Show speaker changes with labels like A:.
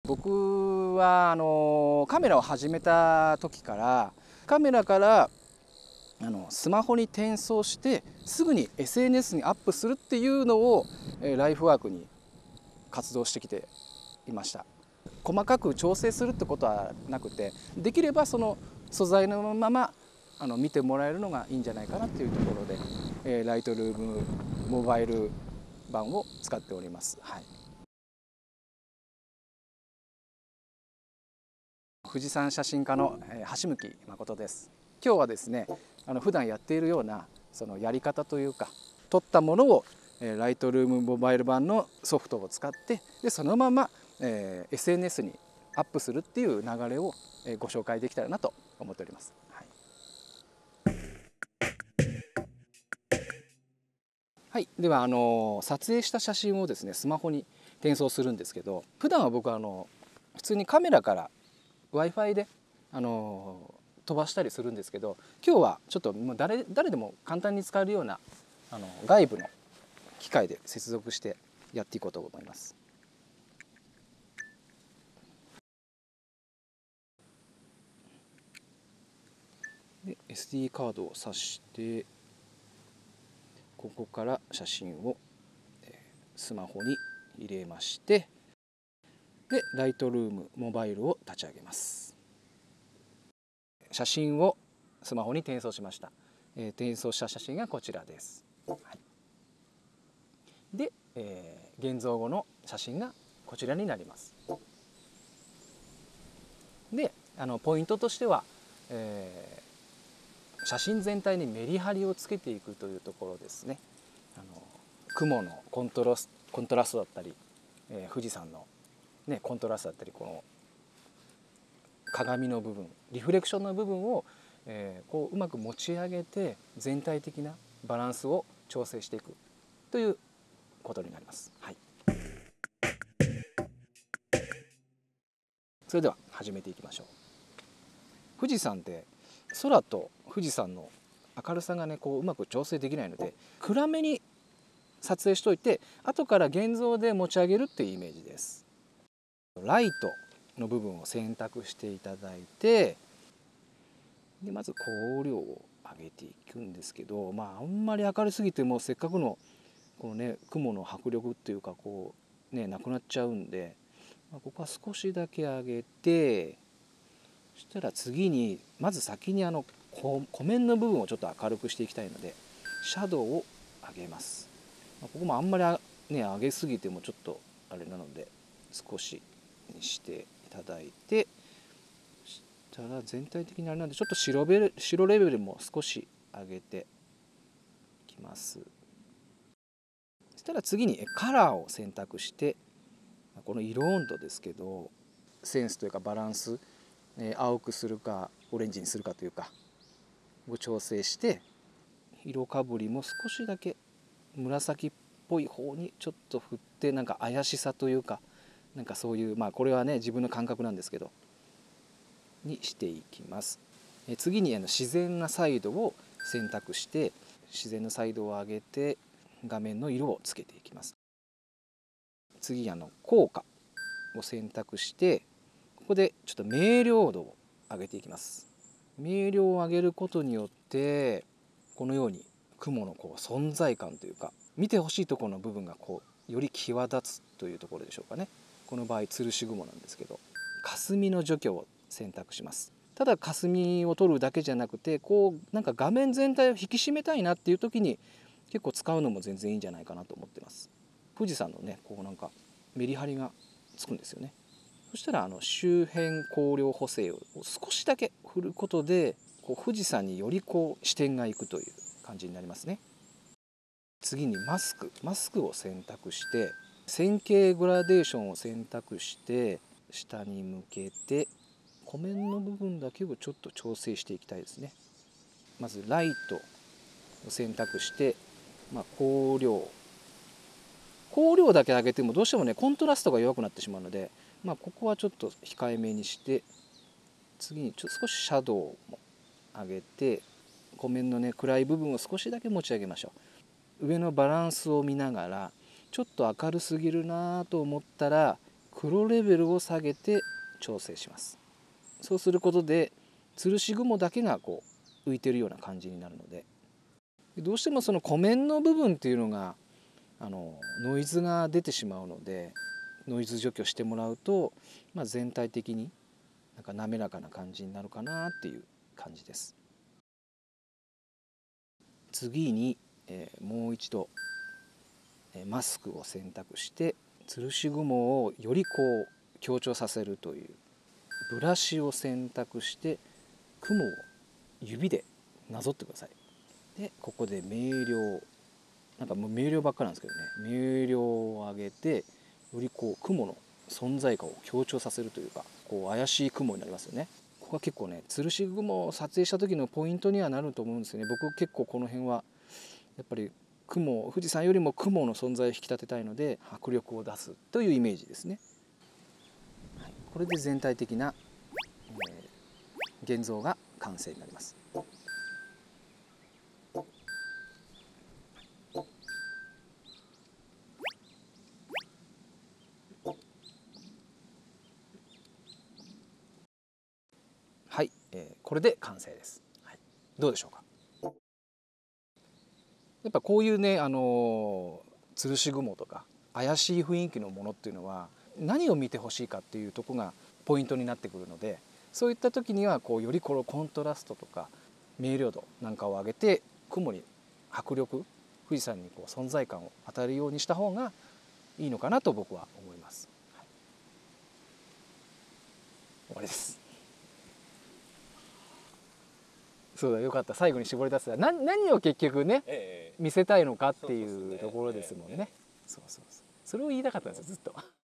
A: 僕はカメラを始めた時からカメラからスマホに転送してすぐに SNS にアップするっていうのをライフワークに活動してきていました。細かく調整するってことはなくて、できればその素材のまま見てもらえるのがいいんじゃないかなっていうところで、ライトルームモバイル版を使っております。はい、富士山写真家の橋向誠です。今日はですね、普段やっているようなそのやり方というか、撮ったものをライトルームモバイル版のソフトを使ってでそのまま、SNS にアップするっていう流れをご紹介できたらなと思っております。はい、はい、では撮影した写真をですねスマホに転送するんですけど、普段は僕は普通にカメラから Wi-Fi で飛ばしたりするんですけど、今日はちょっともう誰でも簡単に使えるような外部の機械で接続してやっていこうと思います。で SD カードを挿してここから写真をスマホに入れまして、でライトルームモバイルを立ち上げます。写真をスマホに転送しました。転送した写真がこちらです。はい、で、現像後の写真がこちらになります。でポイントとしては、写真全体にメリハリをつけていくというところですね。雲のコントラストだったり、富士山の、ね、コントラストだったり、この鏡の部分リフレクションの部分を、こううまく持ち上げて全体的なバランスを調整していくということになります。はい、それでは始めていきましょう。富士山って空と富士山の明るさがねこううまく調整できないので、暗めに撮影しといて後から現像で持ち上げるっていうイメージです。ライトの部分を選択していただいて、でまず光量を上げていくんですけど、あんまり明るすぎてもせっかくのこのね雲の迫力っていうかこうねなくなっちゃうんで、ここは少しだけ上げて、そしたら次にまず先に湖面の部分をちょっと明るくしていきたいのでシャドウを上げます。ここもあんまりね上げすぎてもちょっとあれなので少しにしていただいて、そしたら全体的にあれなんでちょっと白レベルも少し上げていきます。そしたら次にカラーを選択して、この色温度ですけどセンスというかバランス、青くするかオレンジにするかというかを調整して、色かぶりも少しだけ紫っぽい方にちょっと振って、なんか怪しさというかなんかそういうこれはね自分の感覚なんですけどにしていきます。次に自然なサイドを選択して自然なサイドを上げて画面の色をつけていきます。次効果を選択してここでちょっと明瞭度を上げていきます。明瞭を上げることによってこのように雲のこう存在感というか見てほしいところの部分がこうより際立つというところでしょうかね。この場合吊るし雲なんですけど、霞の除去を選択します。ただ霞を取るだけじゃなくてこうなんか画面全体を引き締めたいなっていう時に結構使うのも全然いいんじゃないかなと思ってます。富士山のねこうなんかメリハリがつくんですよね。そしたら周辺光量補正を少しだけ振ることでこう富士山によりこう視点がいくという感じになりますね。次にマスクを選択して線形グラデーションを選択して下に向けて湖面の部分だけをちょっと調整していきたいですね。まずライトを選択して、光量だけ上げてもどうしてもねコントラストが弱くなってしまうので、ここはちょっと控えめにして、次に少しシャドウも上げて湖面のね暗い部分を少しだけ持ち上げましょう。上のバランスを見ながらちょっと明るすぎるなと思ったら黒レベルを下げて調整します。そうすることで吊るし雲だけがこう浮いてるような感じになるので、どうしてもその湖面の部分っていうのがノイズが出てしまうので、ノイズ除去してもらうと、全体的になんか滑らかな感じになるかなっていう感じです。次に、もう一度、マスクを選択して吊るし雲をよりこう強調させるというブラシを選択して雲を指でなぞってください。でここで明瞭、なんかもう明瞭ばっかなんですけどね、明瞭を上げてよりこう雲の存在感を強調させるというか、こう怪しい雲になりますよね。ここは結構ね、吊るし雲を撮影した時のポイントにはなると思うんですよね。僕結構この辺はやっぱり富士山よりも雲の存在を引き立てたいので迫力を出すというイメージですね。はい、これで全体的な、現像が完成になります。はい、これで完成です。はい、どうでしょうか。やっぱこういうね、吊るし雲とか怪しい雰囲気のものっていうのは何を見てほしいかっていうとこがポイントになってくるので、そういった時にはこうよりこのコントラストとか明瞭度なんかを上げて雲に迫力、富士山にこう存在感を与えるようにした方がいいのかなと僕は思います。はい、終わりです。そうだ、よかった、最後に絞り出す何を結局ね、見せたいのかっていうところですもんね。そうそうそう、それを言いたかったんですよずっと。